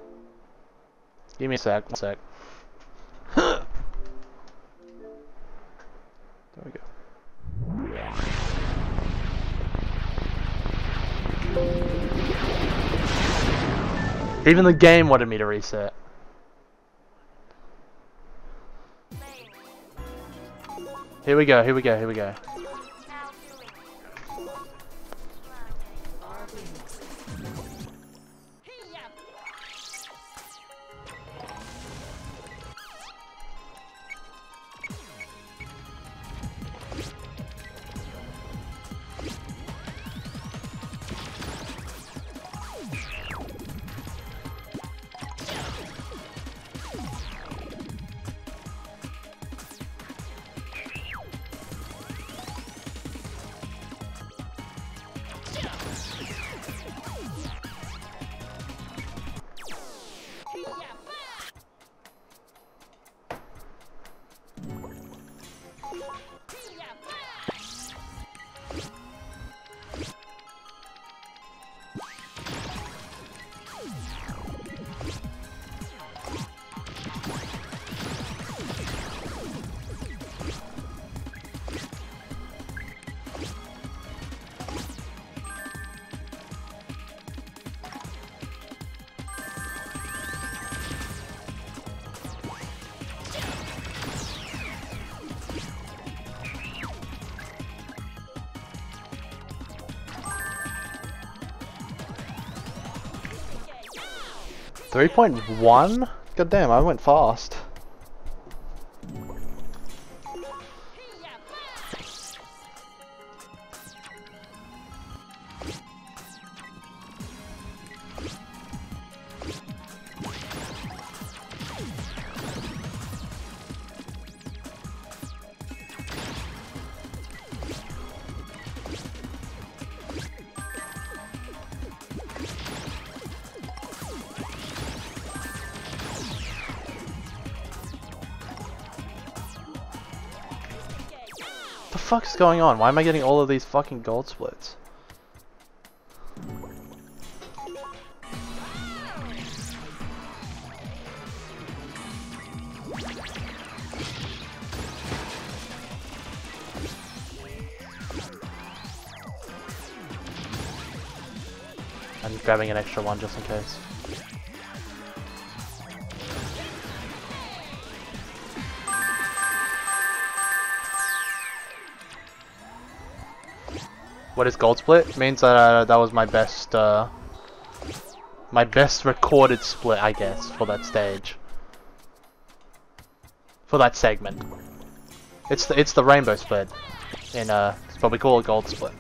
Give me a sec, 1 sec. There we go. Even the game wanted me to reset. Here we go, here we go, here we go. 3.1? God damn, I went fast. What the fuck is going on? Why am I getting all of these fucking gold splits? I'm grabbing an extra one just in case. What is gold split? It means that that was my best recorded split, I guess, for that stage. For that segment. It's the rainbow split. It's what we call a gold split.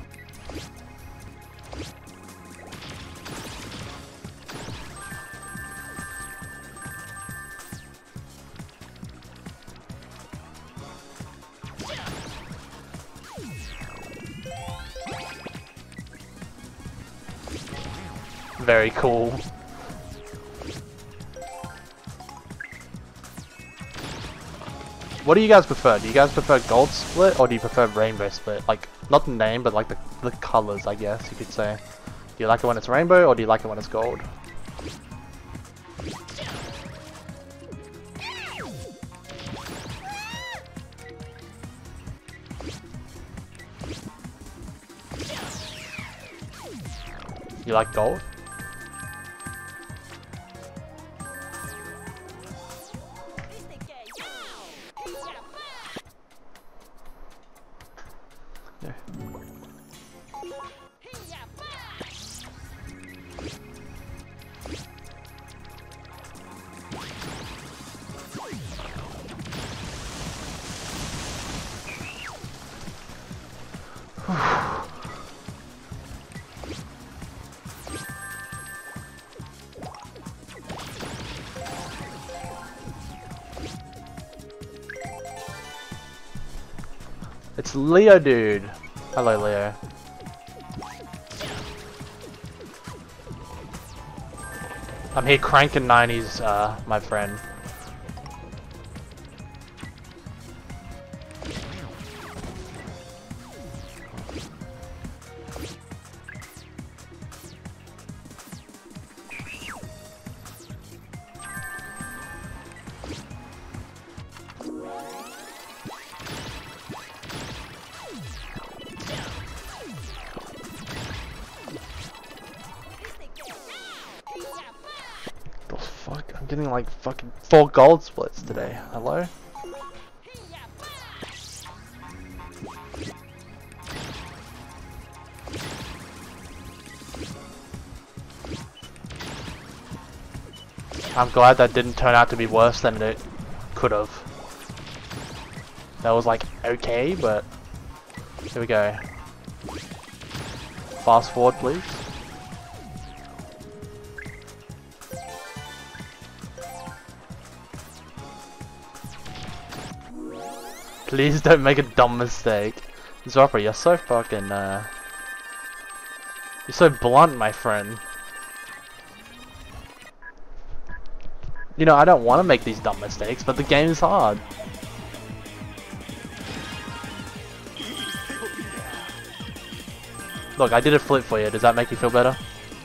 Very cool. What do you guys prefer? Do you guys prefer gold split or do you prefer rainbow split? Like, not the name, but like the colors, I guess you could say. Do you like it when it's rainbow or do you like it when it's gold? You like gold? Yeah. It's Leo, dude. Hello, Leo. I'm here cranking 90s, my friend. Fuck, I'm getting like fucking 4 gold splits today. Hello? I'm glad that didn't turn out to be worse than it could have. That was like okay, but here we go. Fast forward, please. Please don't make a dumb mistake. Zopper, you're so fucking, you're so blunt, my friend. You know, I don't want to make these dumb mistakes, but the game is hard. Look, I did a flip for you. Does that make you feel better?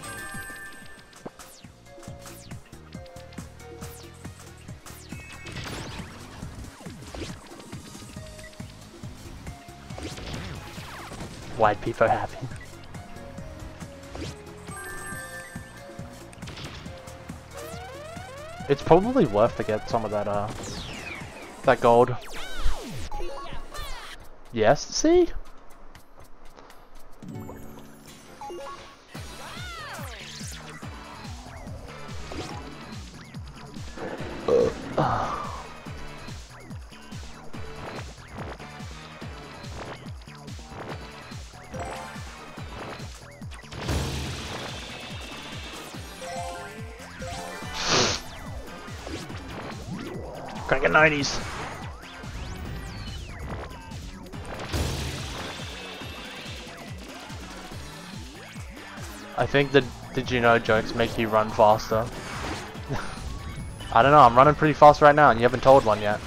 White people happy. It's probably worth to get some of that gold. Yes, see? Cranking 90s. I think the did you know jokes make you run faster. I don't know, I'm running pretty fast right now and you haven't told one yet.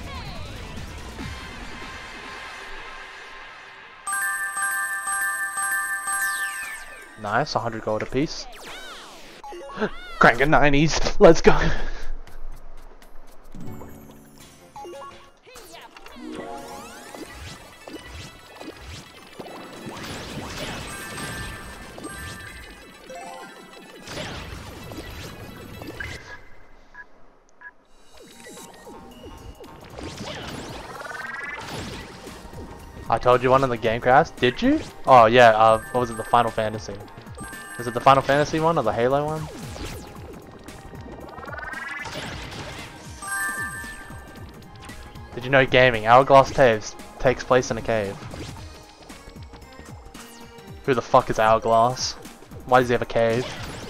Nice, 100 gold apiece. Cranking 90s, let's go. I told you one in the game crash, did you? Oh yeah, what was it, the Final Fantasy? Is it the Final Fantasy one or the Halo one? Did you know gaming, Hourglass Caves takes place in a cave? Who the fuck is Hourglass? Why does he have a cave?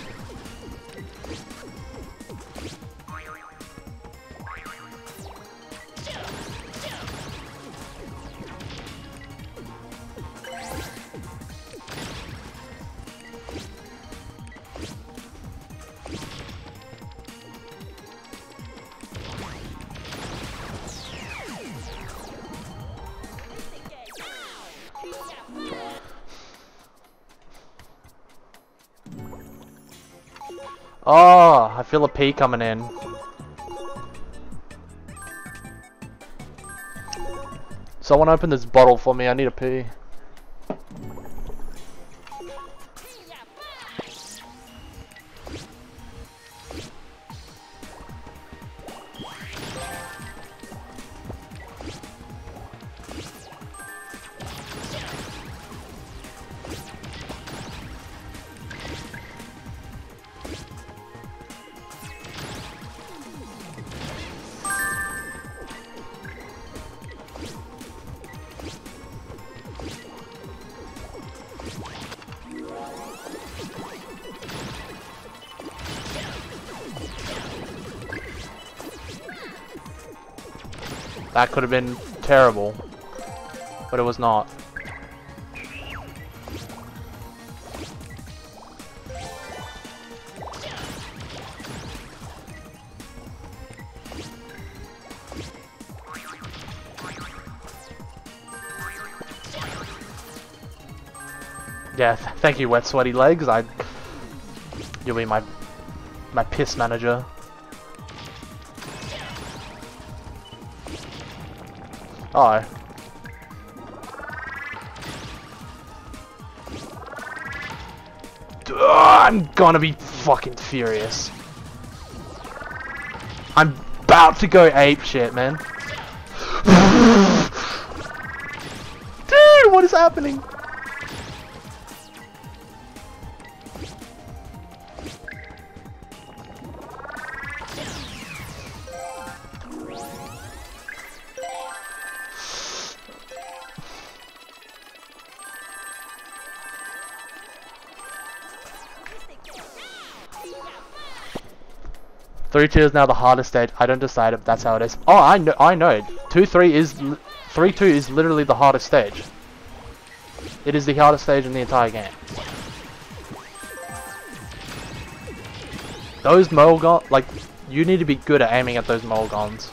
Oh, I feel a pee coming in. Someone open this bottle for me, I need a pee. That could have been terrible, but it was not. Yeah, thank you, wet sweaty legs. You'll be my piss manager. Oh. I'm gonna be fucking furious. I'm about to go ape shit, man. Dude, what is happening? Three two is now the hardest stage. I don't decide if that's how it is. Oh, I know. 2-3 is 3-2 is literally the hardest stage. It is the hardest stage in the entire game. Those Molgon, like, you need to be good at aiming at those Molgons.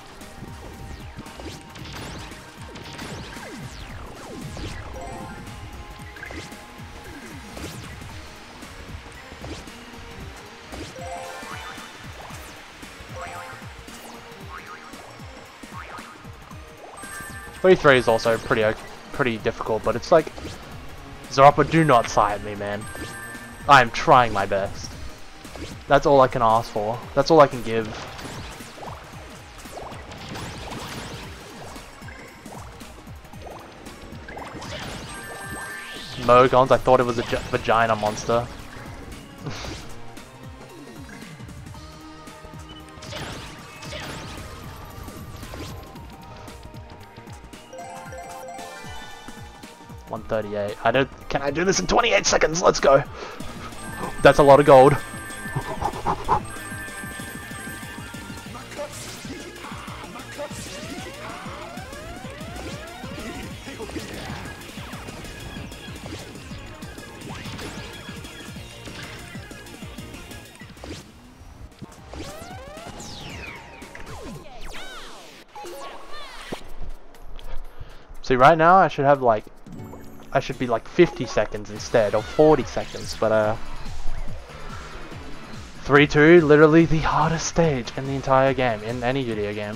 Three is also pretty difficult, but it's like, Zarappa, do not side me, man. I am trying my best. That's all I can ask for. That's all I can give. Mogons, I thought it was a vagina monster. $138. Can I do this in 28 seconds? Let's go. That's a lot of gold. See, right now I should have like, I should be like 50 seconds instead, or 40 seconds, but 3-2, literally the hardest stage in the entire game, in any video game.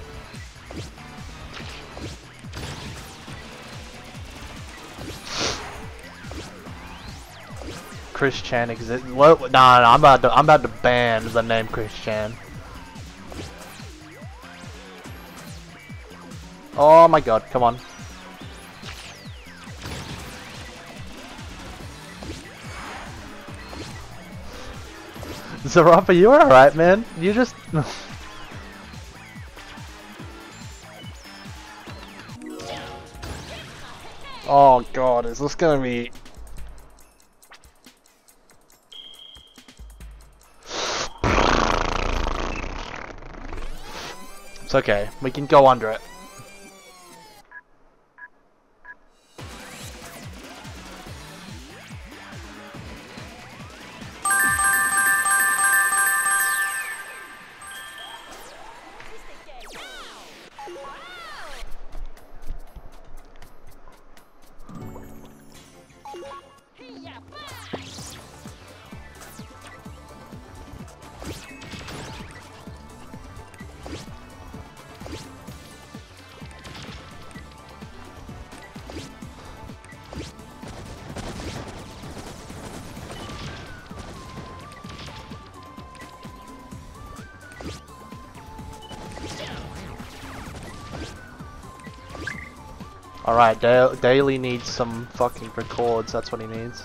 Chris Chan exists. What? Nah, I'm about to ban the name Chris Chan. Oh my god, come on. Zarappa, you alright, man? You just... Oh god, is this gonna be... It's okay, we can go under it. Alright, Daily needs some fucking records, that's what he needs.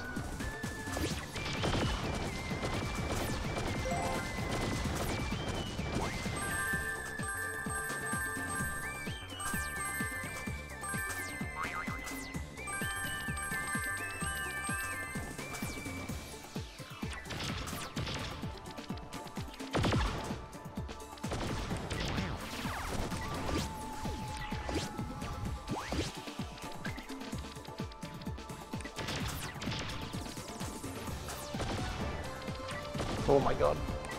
Oh my god.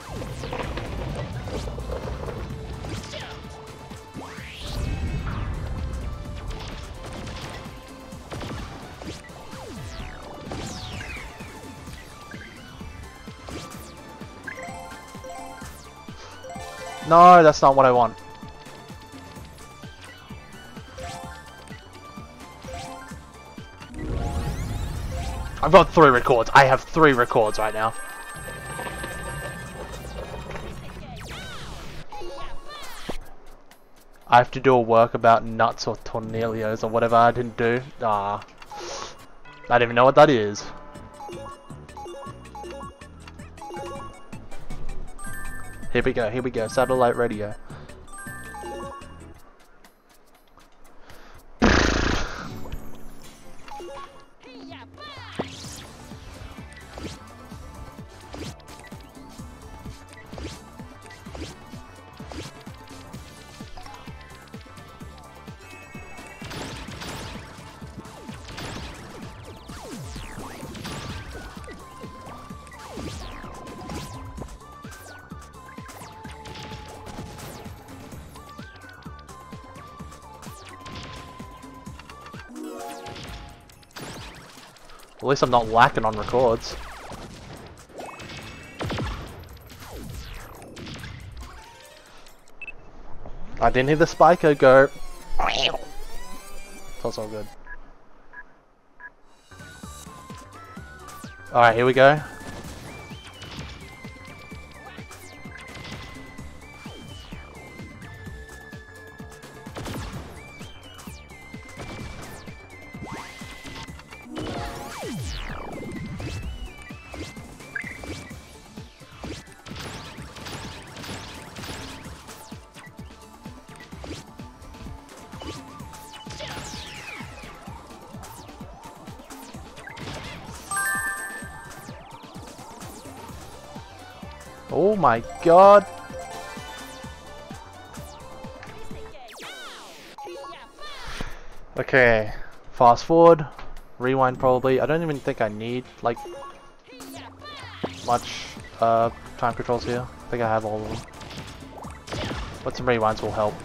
No, that's not what I want. I've got 3 records. I have 3 records right now. I have to do a work about nuts or tornillos or whatever I didn't do. Ah. I don't even know what that is. Here we go, satellite radio. At least I'm not lacking on records. I didn't hear the spiker go. That's all good. Alright, here we go. Oh my god. Okay, fast forward, rewind probably. I don't even think I need like much time controls here. I think I have all of them. But some rewinds will help.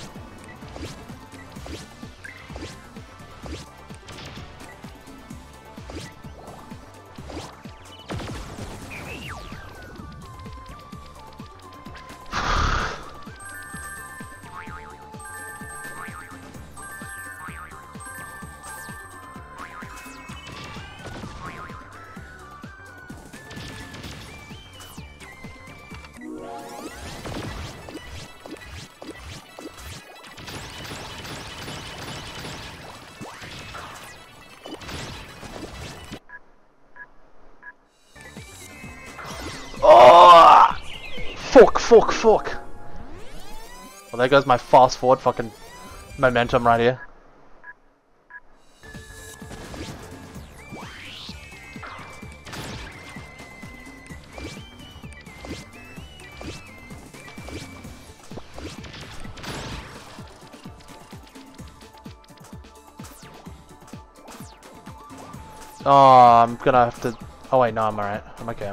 Oh! Fuck. Well, there goes my fast forward fucking momentum right here. Oh, I'm gonna have to... Oh wait, no, I'm alright. I'm okay.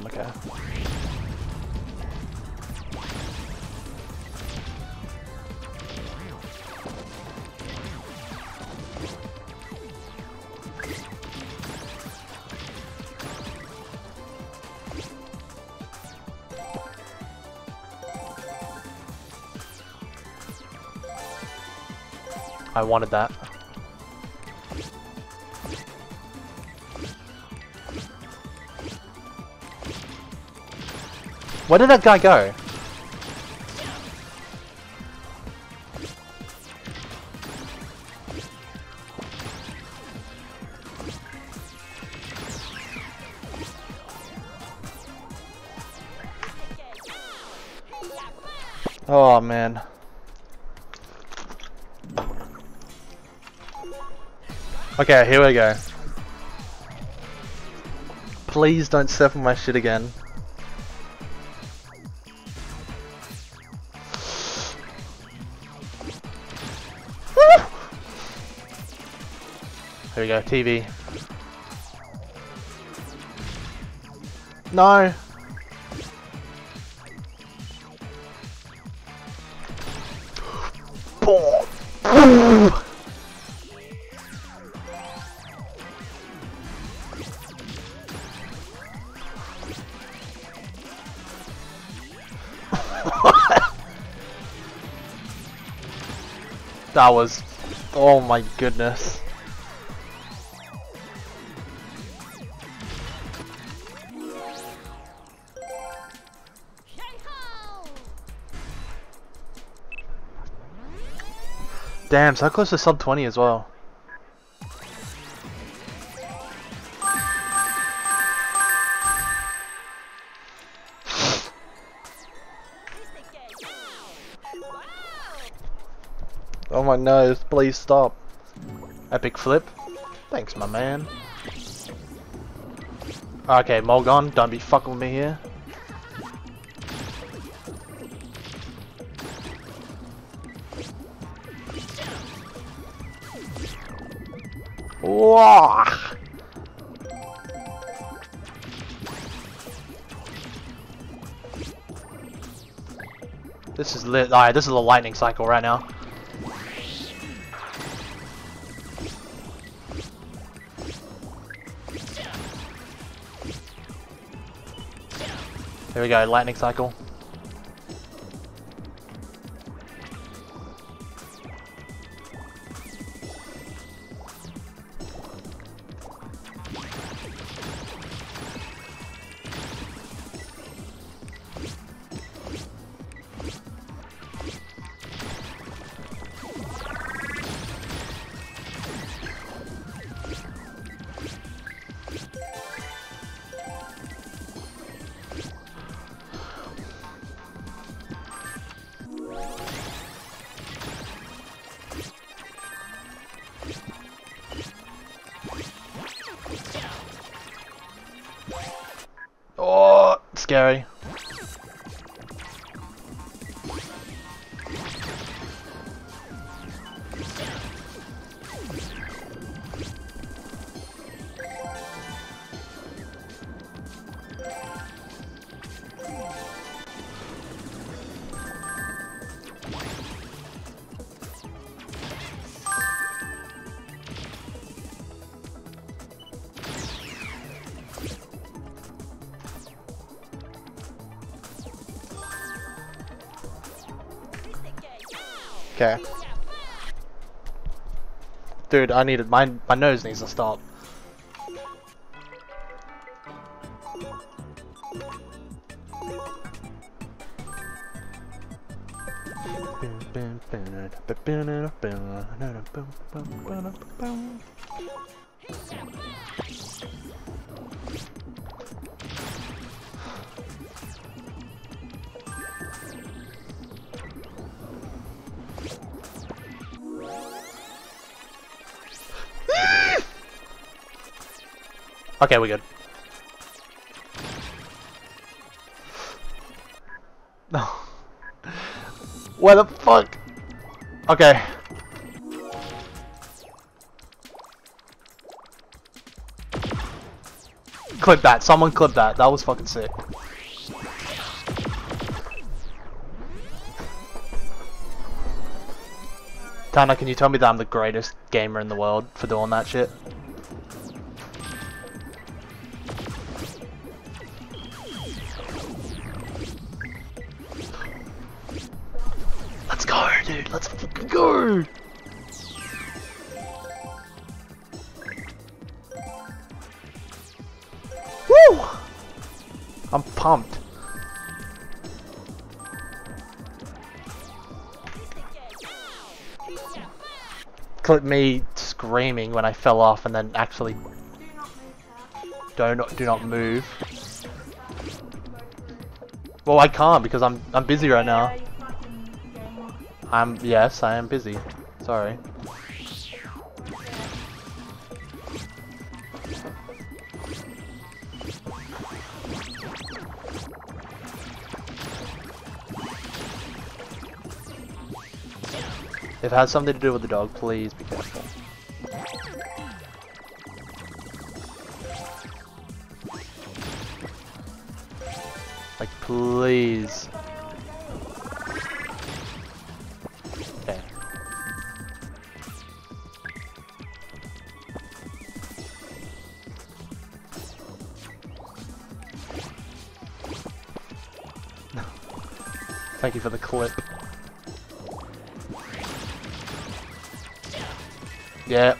I wanted that. Where did that guy go? Oh man. Okay, here we go. Please don't step on my shit again. Here we go, TV. No! That was... Oh my goodness. Damn, so close to sub 20 as well. Oh my nose, please stop. Epic flip. Thanks, my man. Okay, Molgon, don't be fucking with me here. Whoa! This is lit. Alright, this is a lightning cycle right now. Here we go, lightning cycle. Oh, scary. Okay. Dude, I needed my nose needs to stop. Okay, we're good. No. What the fuck? Okay. Clip that. Someone clip that. That was fucking sick. Tana, can you tell me that I'm the greatest gamer in the world for doing that shit? Let's go, dude. Let's fucking go. Woo! I'm pumped. Clip me screaming when I fell off and then actually do not move. Well, I can't because I'm busy right now. Yes, I am busy. Sorry. If it has something to do with the dog, please be careful. Like, please. Okay. Thank you for the clip. Yeah.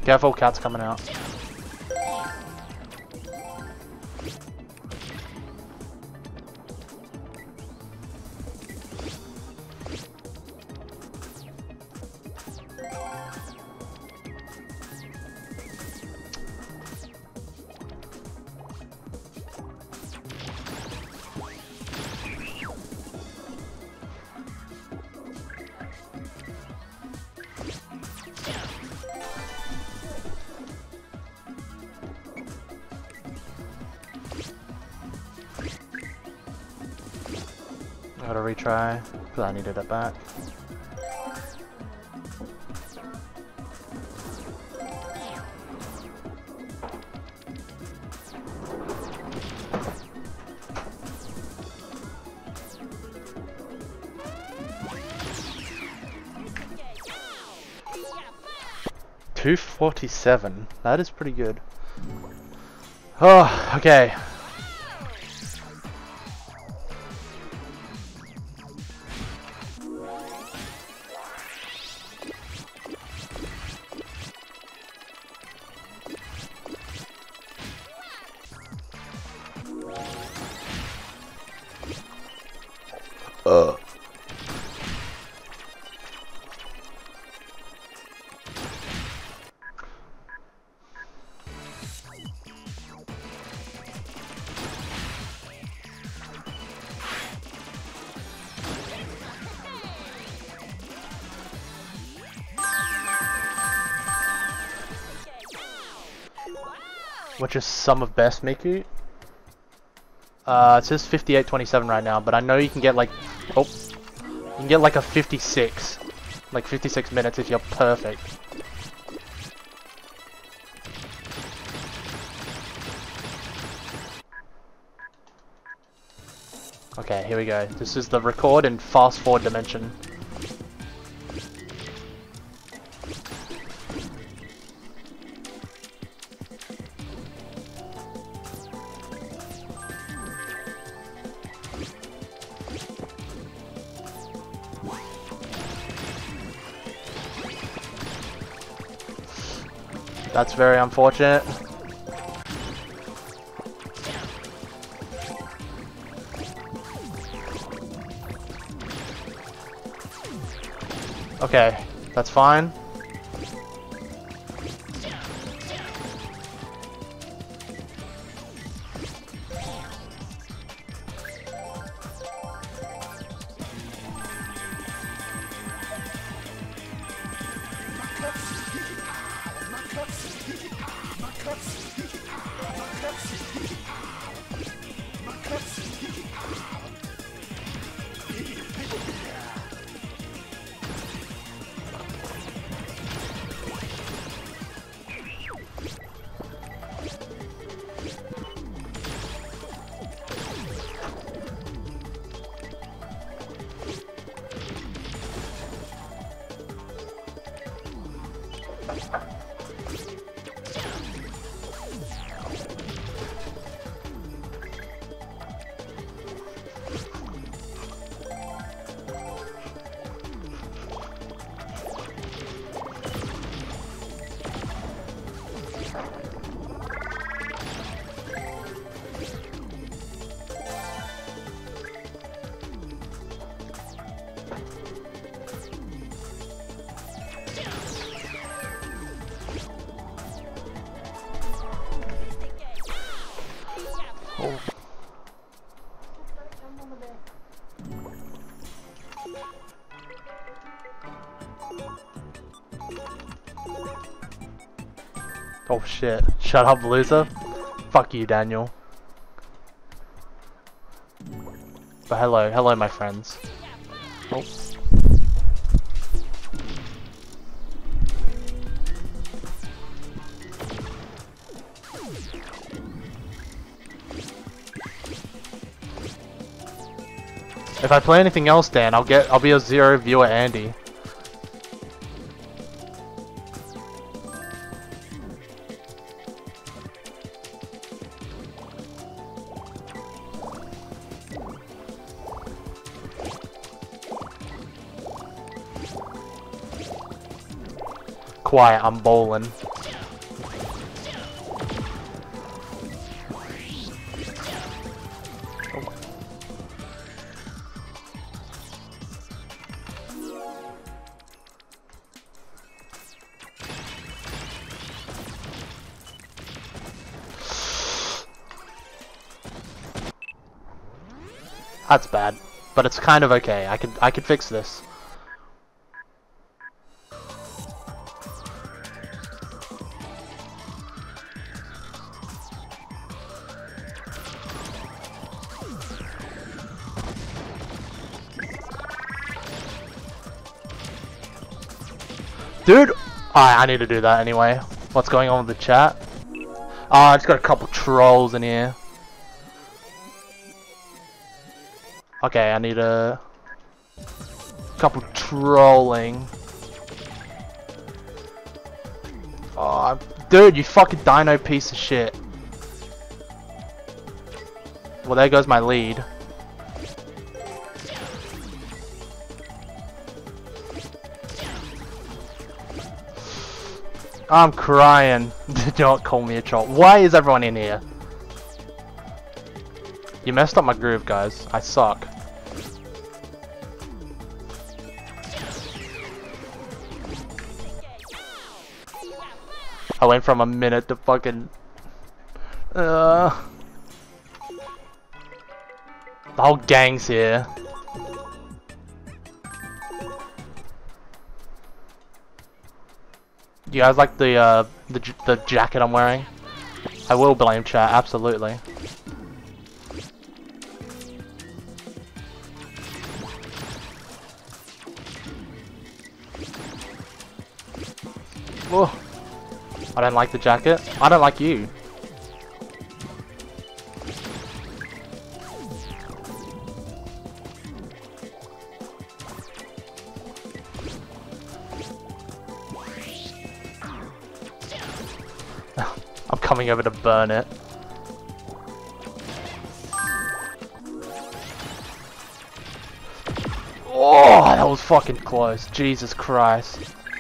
Careful, cat's coming out. I gotta retry, because I needed it back. $247. That is pretty good. Oh, okay. Which is sum of best Miku. It says 58.27 right now, but I know you can get like, oh, you can get like a 56, like 56 minutes if you're perfect. Okay, here we go. This is the record in fast forward dimension. That's very unfortunate. Okay, that's fine. Oh shit. Shut up, loser. Fuck you, Daniel. But hello my friends. Oh. If I play anything else, Dan, I'll be a zero viewer Andy. Quiet, I'm bowling. That's bad, but it's kind of okay. I could fix this. Dude, I need to do that anyway. What's going on with the chat? I just got a couple trolls in here. Okay, I need a couple trolling. Oh, dude, you fucking dino piece of shit. Well, there goes my lead. I'm crying. Do not call me a troll. Why is everyone in here? You messed up my groove, guys. I suck. I went from a minute to fucking... The whole gang's here. You guys like the jacket I'm wearing? I will blame chat, absolutely. Whoa. I don't like the jacket. I don't like you. I'm coming over to burn it. Oh, that was fucking close. Jesus Christ.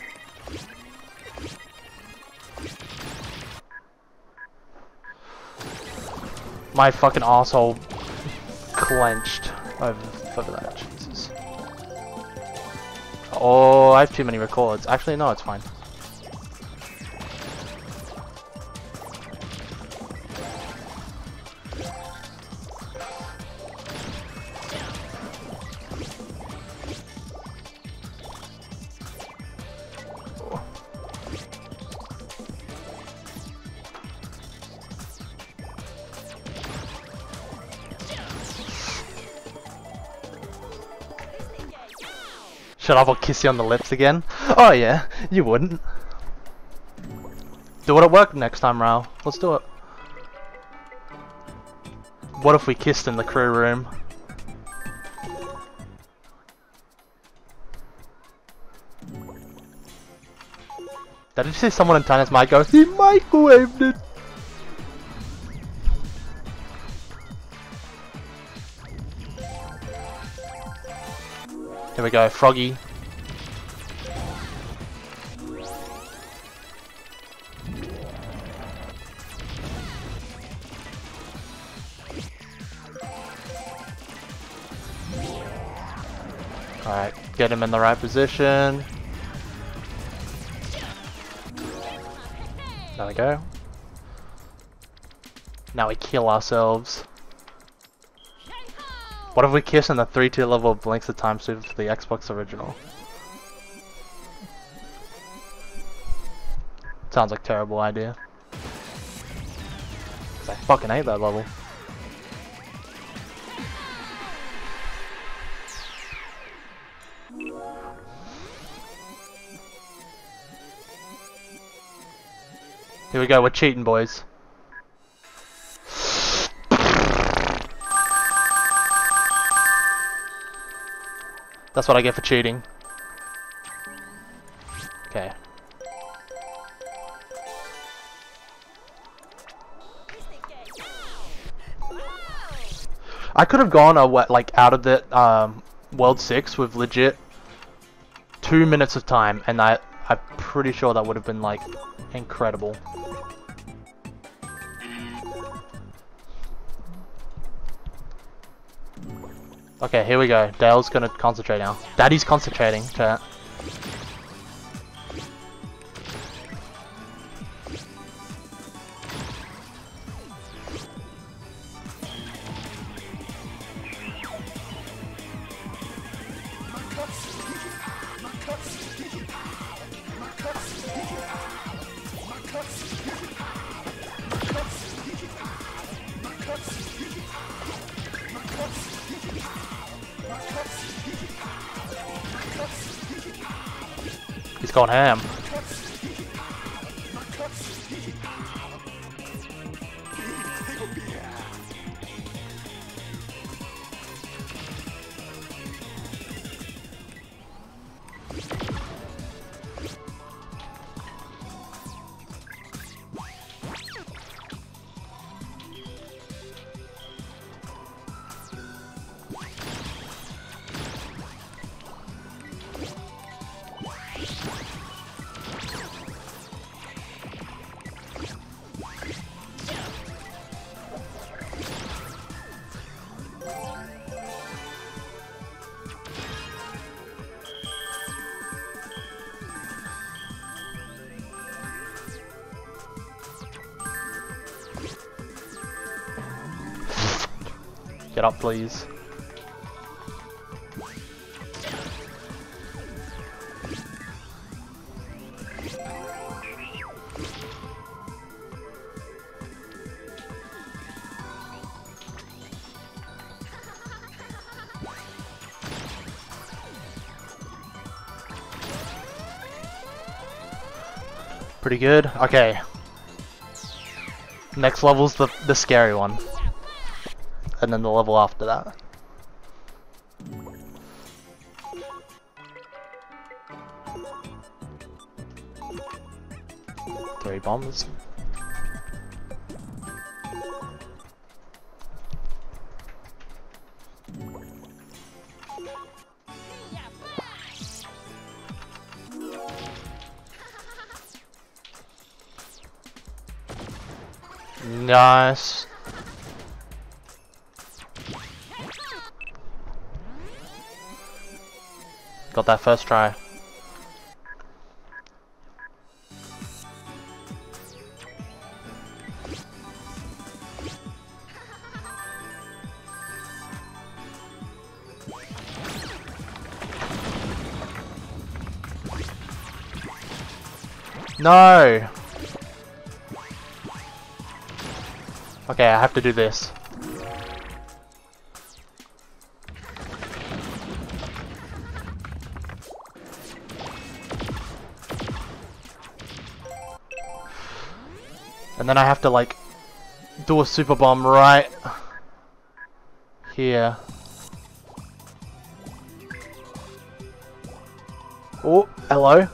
My fucking asshole clenched over that. Jesus. Oh, I have too many records. Actually, no, it's fine. Shut up, I'll kiss you on the lips again. Oh yeah, you wouldn't. Do it at work next time, Rao. Let's do it. What if we kissed in the crew room? Did you see someone in Tina's mic go, he microwaved it? Here we go, Froggy. Alright, get him in the right position. There we go. Now we kill ourselves. What if we kiss in the 3-2 level of Blinks the Time suited for the Xbox original? Sounds like a terrible idea. 'Cause I fucking hate that level. Here we go, we're cheating, boys. That's what I get for cheating. Okay. I could have gone like out of the World 6 with legit 2 minutes of time, and I'm pretty sure that would have been like incredible. Okay, here we go. Dale's gonna concentrate now. Daddy's concentrating, chat. He's gone ham. Get up, please. Pretty good. Okay. Next level's the scary one. And then the level after that. Three bombs. Nice. Got that first try. No! Okay, I have to do this. And then I have to like do a super bomb right here. Oh, hello.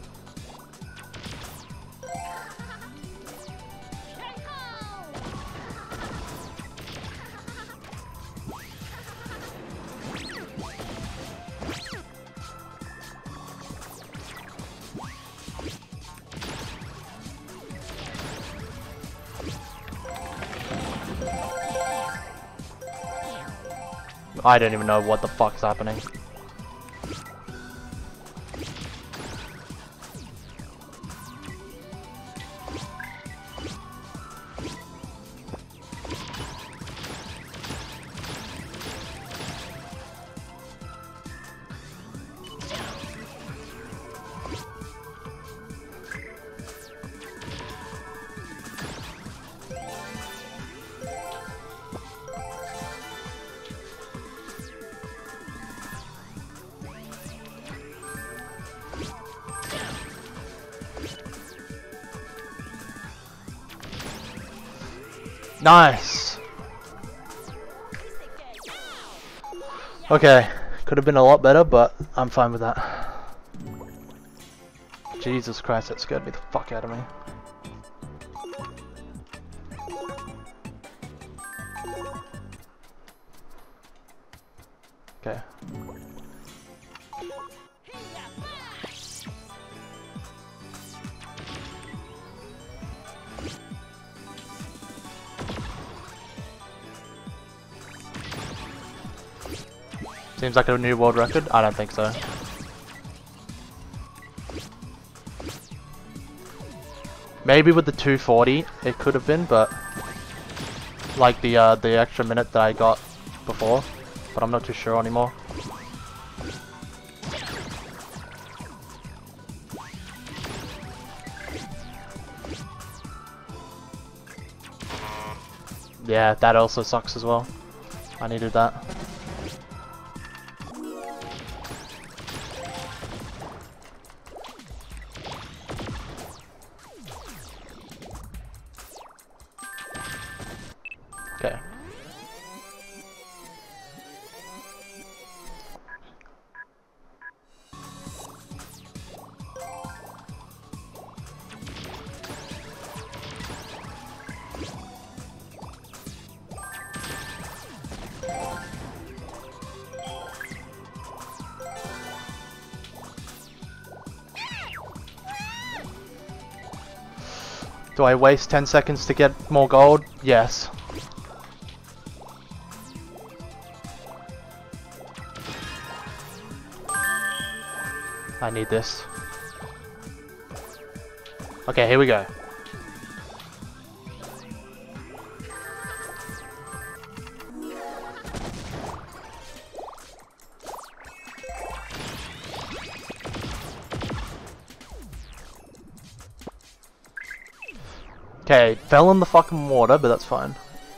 I don't even know what the fuck's happening. Nice! Okay, could have been a lot better, but I'm fine with that. Jesus Christ, that scared me the fuck out of me. Okay. Seems like a new world record? I don't think so. Maybe with the 240 it could have been, but like the extra minute that I got before, but I'm not too sure anymore. Yeah, that also sucks as well. I needed that. Do I waste 10 seconds to get more gold? Yes. I need this. Okay, here we go. Okay, fell in the fucking water, but that's fine.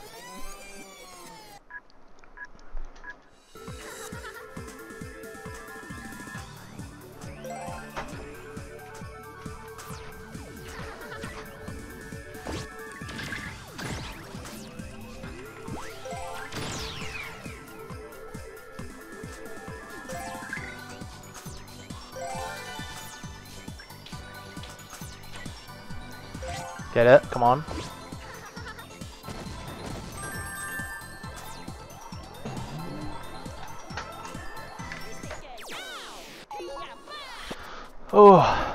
Get it? Come on. Oh.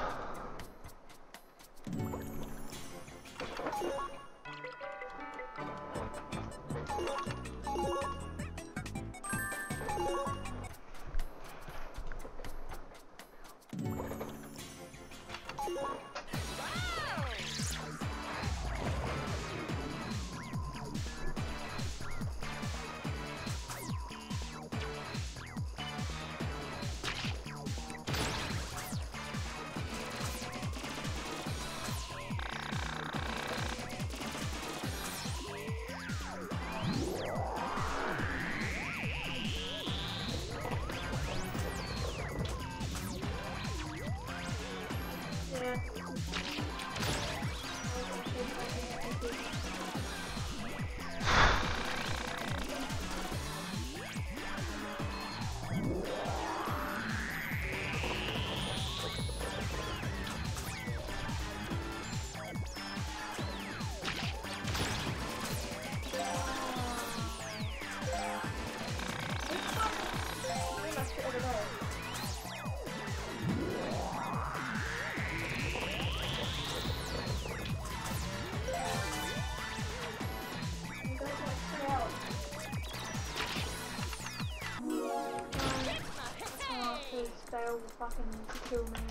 They'll fucking kill me.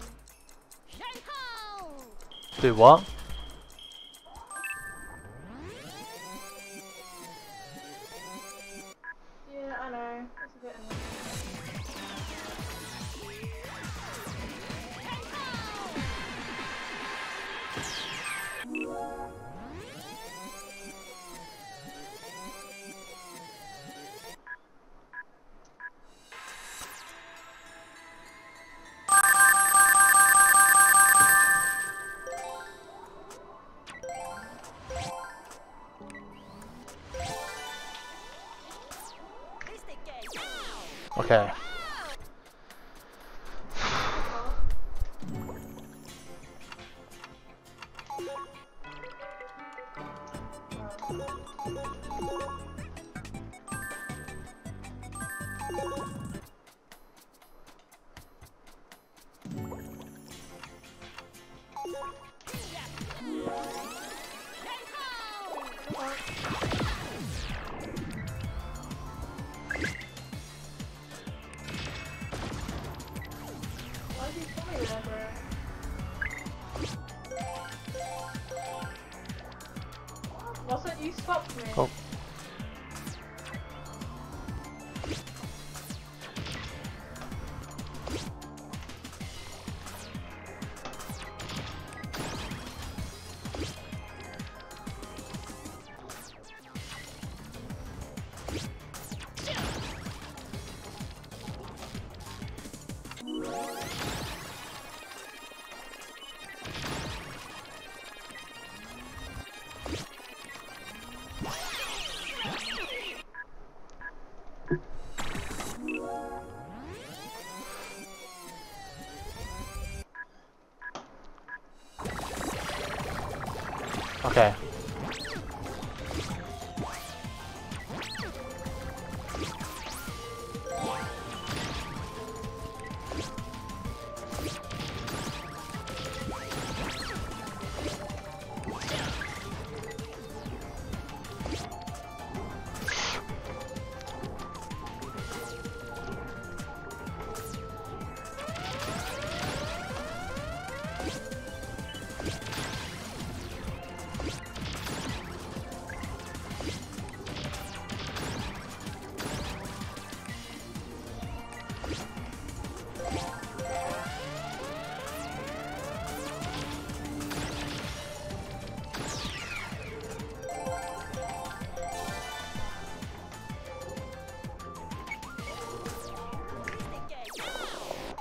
Do what? Yeah, I know. It's a bit annoying. Okay. Wasn't you stopped me? Oh. Okay.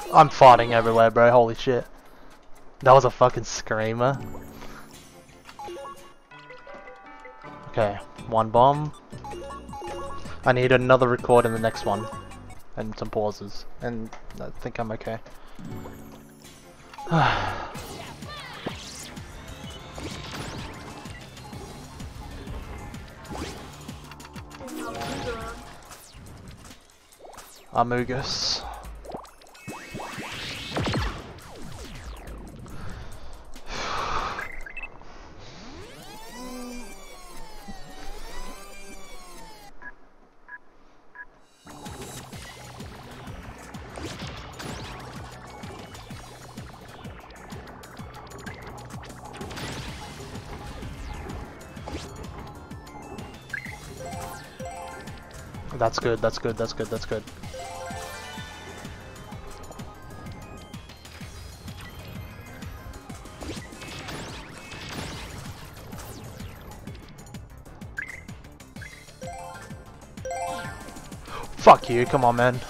I'm farting everywhere, bro. Holy shit. That was a fucking screamer. Okay, one bomb. I need another record in the next one. And some pauses. And I think I'm okay. Amogus. That's good, that's good, that's good, that's good. Fuck you, come on, man.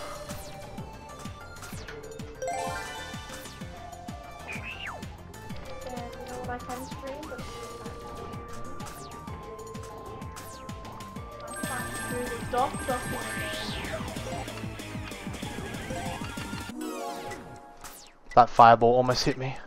That fireball almost hit me.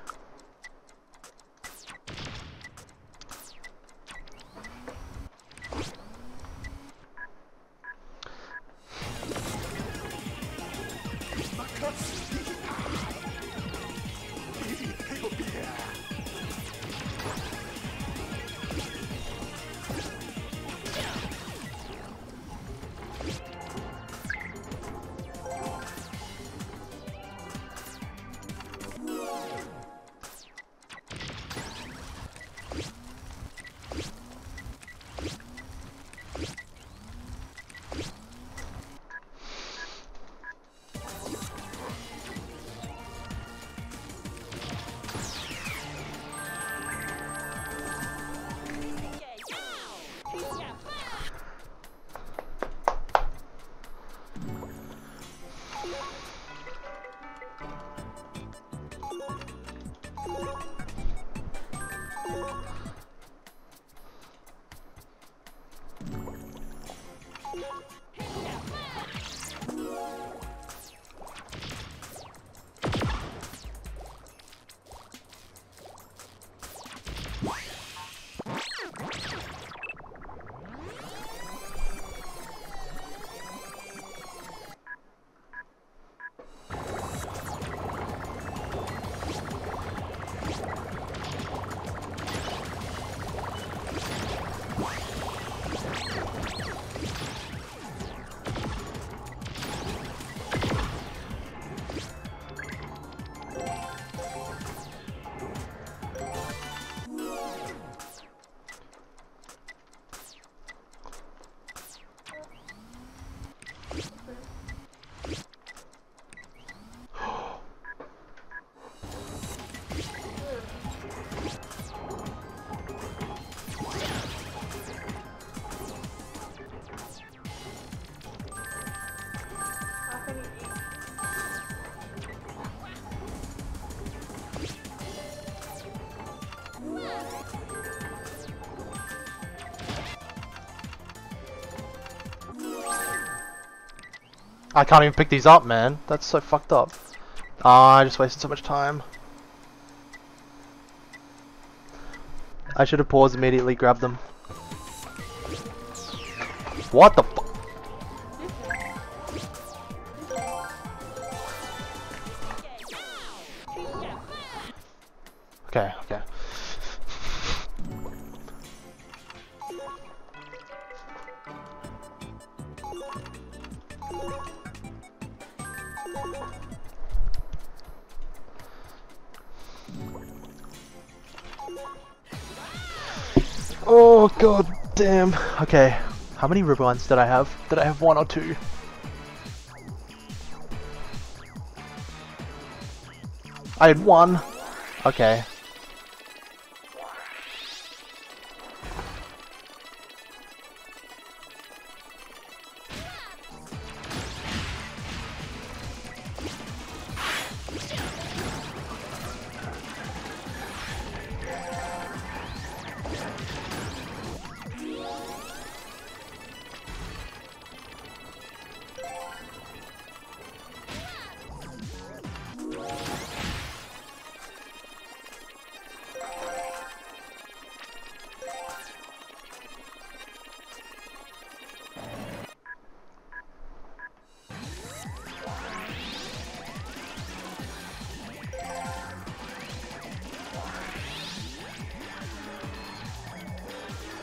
I can't even pick these up, man. That's so fucked up. Ah, I just wasted so much time. I should have paused immediately, grabbed them. What the fu- Okay, okay. Oh god damn. Okay. How many rewinds did I have? Did I have one or two? I had one. Okay.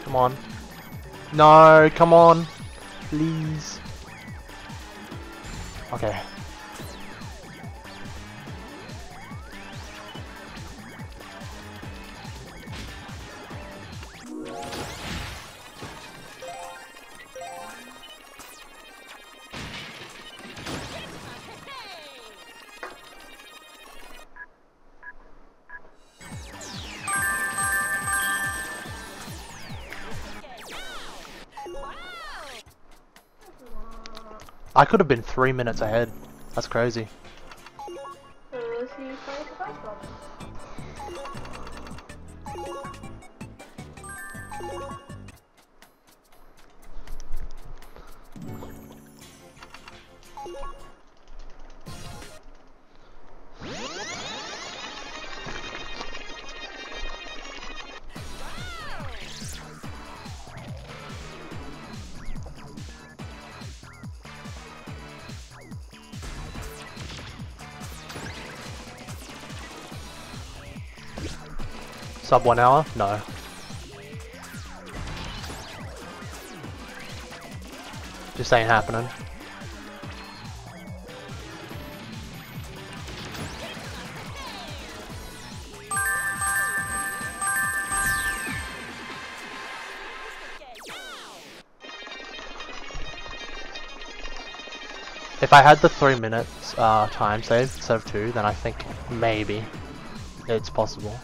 Come on. No, come on. Please. Okay. I could have been 3 minutes ahead. That's crazy. Because he played the first one. Sub 1 hour? No. Just ain't happening. If I had the 3 minutes time save instead of 2, then I think maybe it's possible.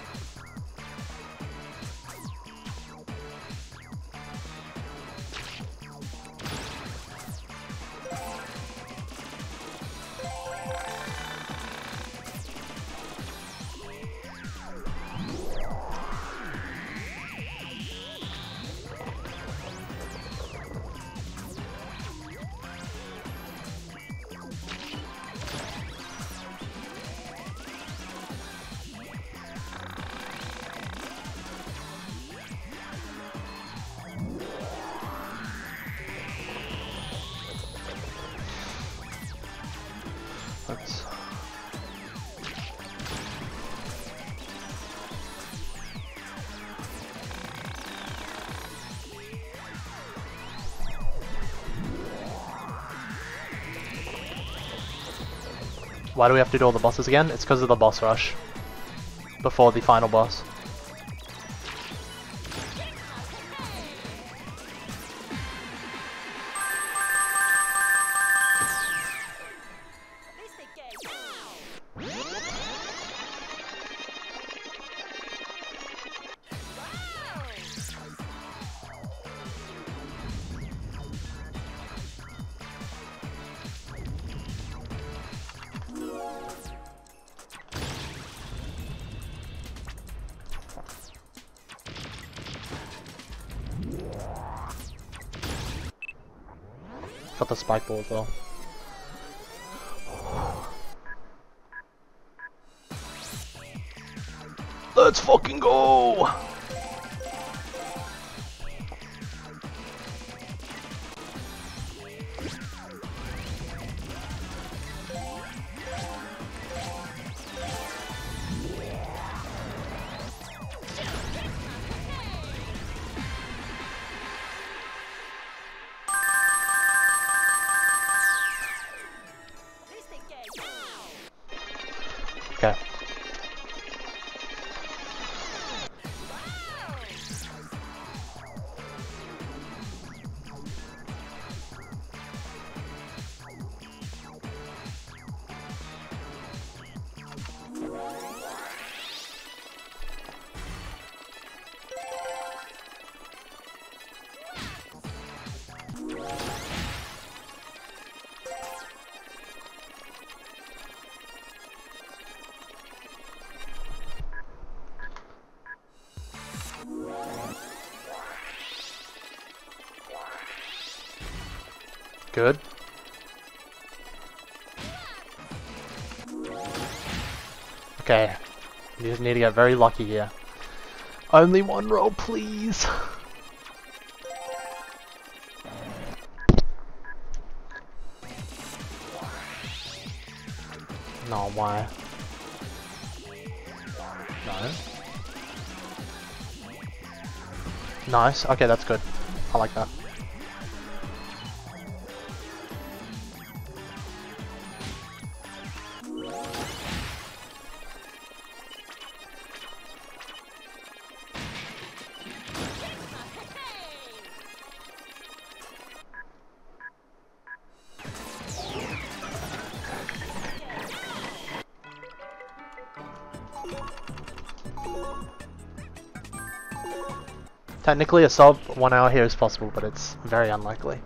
Let's... Why do we have to do all the bosses again? It's because of the boss rush before the final boss. Got the spike ball as well. Let's fucking go! Okay. Good. Okay. You just need to get very lucky here. Only one roll, please. No, why? No. Nice. Okay, that's good. I like that. Technically a sub 1 hour here is possible, but it's very unlikely.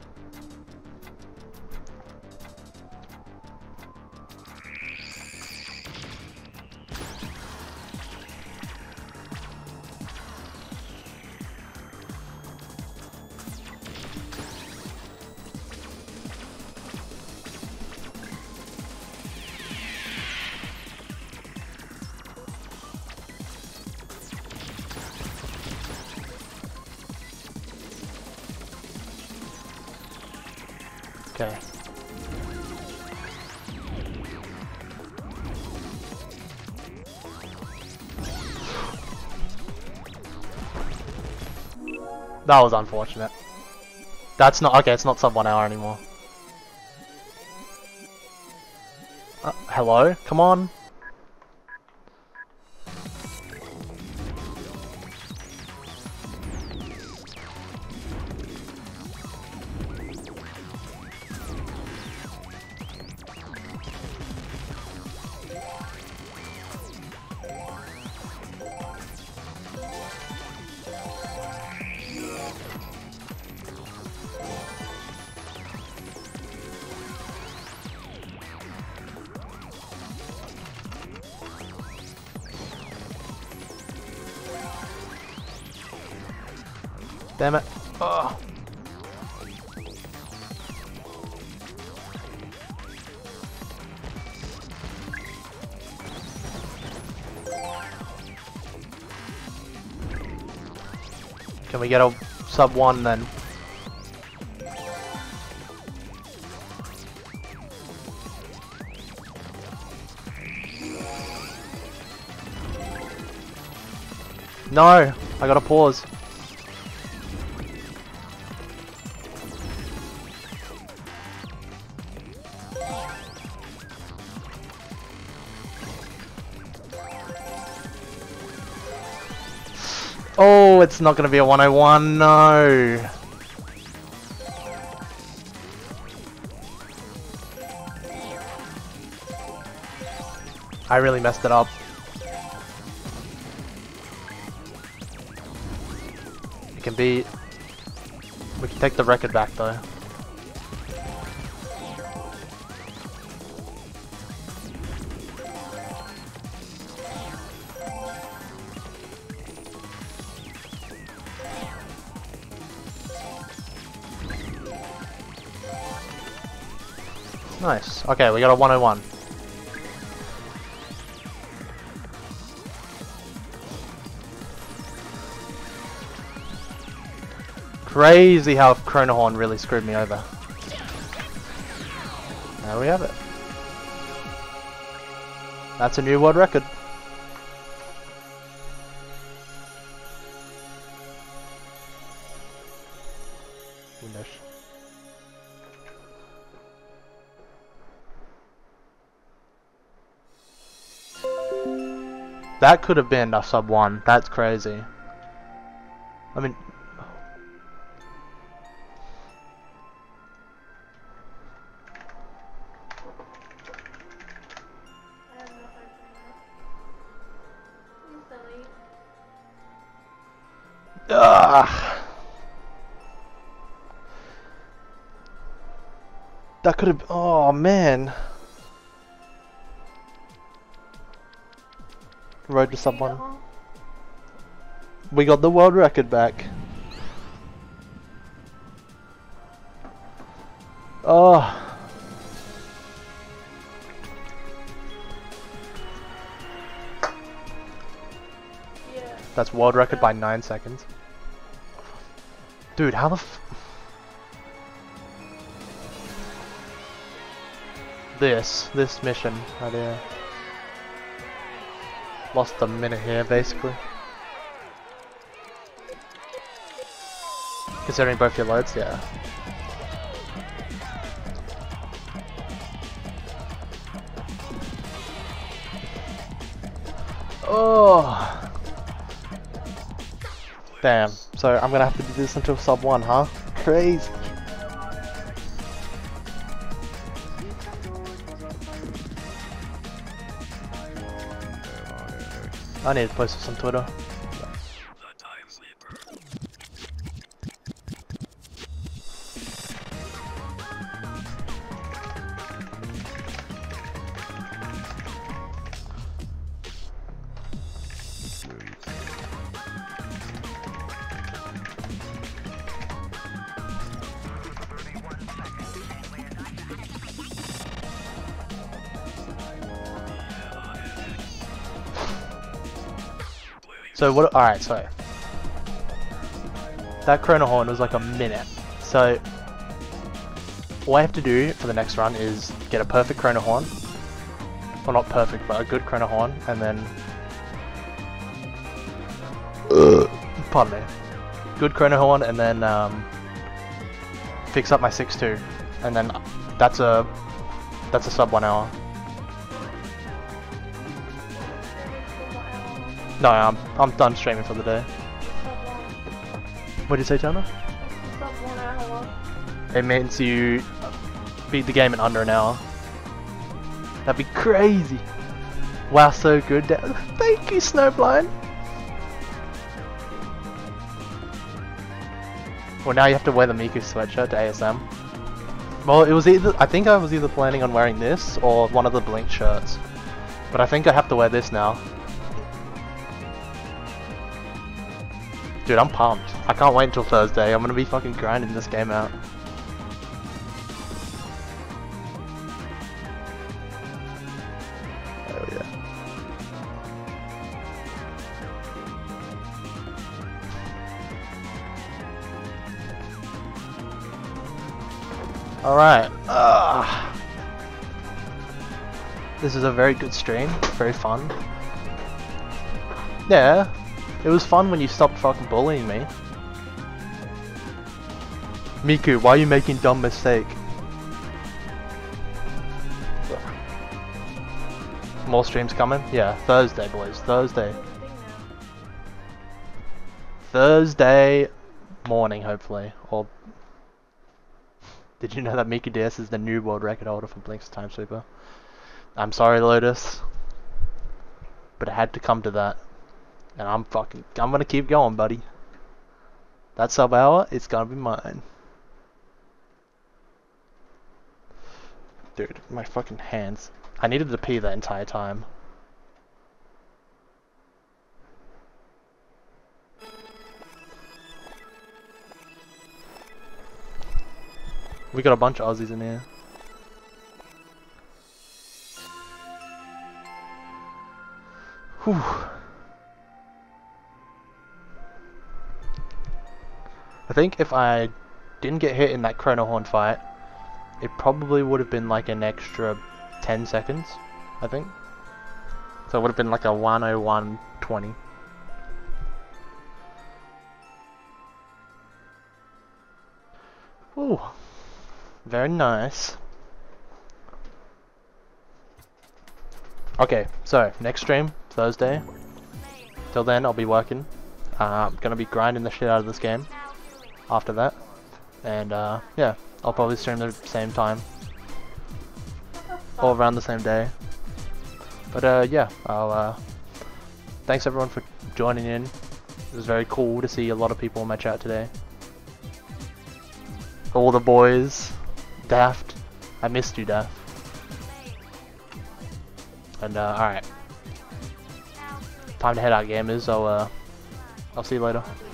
Okay. That was unfortunate. That's not okay, it's not sub 1 hour anymore. Hello? Come on. Damn it. Ugh. Can we get a sub 1 then? No! I gotta pause. Oh, it's not gonna be a 101, no! I really messed it up. It can be... We can take the record back though. Nice. Okay, we got a 101. Crazy how Chronohorn really screwed me over. There we have it. That's a new world record. Windows. That could have been a sub 1. That's crazy. I mean... Ugh. That could have... Oh, man. Road to sub 1. We got the world record back. Oh. Yeah. That's world record by 9 seconds. Dude, how the f... This mission right here. Lost a minute here, basically. Considering both your loads, yeah. Oh. Damn. So I'm gonna have to do this until sub 1, huh? Crazy. I need to post this on Twitter. So what? All right, so that Chrono Horn was like a minute. So all I have to do for the next run is get a perfect Chrono Horn. Well, not perfect, but a good Chrono Horn, and then pardon me, good Chrono Horn, and then fix up my 6-2, and then that's a sub 1 hour. No, I'm done streaming for the day. What did you say, Jana? Sub 1 hour. It means you beat the game in under an hour. That'd be crazy. Wow, so good. Thank you, Snowblind. Well, now you have to wear the Miku sweatshirt to ASM. Well, it was either, I think I was either planning on wearing this or one of the Blink shirts. But I think I have to wear this now. Dude, I'm pumped. I can't wait until Thursday. I'm gonna be fucking grinding this game out. Oh yeah. Alright. This is a very good stream. Very fun. Yeah. It was fun when you stopped fucking bullying me. Miku, why are you making dumb mistake? More streams coming? Yeah, Thursday, boys. Thursday. Thursday morning, hopefully. Or did you know that Miku DS is the new world record holder for Blink's Time Sweeper? I'm sorry, Lotus, but it had to come to that. And I'm gonna keep going, buddy. That sub hour, it's gonna be mine. Dude, my fucking hands. I needed to pee that entire time. We got a bunch of Aussies in here. Whew. I think if I didn't get hit in that Chrono Horn fight, it probably would have been like an extra 10 seconds, I think. So it would have been like a 1:01:20. Ooh, very nice. Okay, so next stream, Thursday. Till then, I'll be working. I'm gonna be grinding the shit out of this game after that, and yeah, I'll probably stream at the same time or around the same day. But yeah, I'll thanks everyone for joining in. It was very cool to see a lot of people in my chat today. All the boys, Daft, I missed you, Daft. And alright, time to head out, gamers. I'll see you later.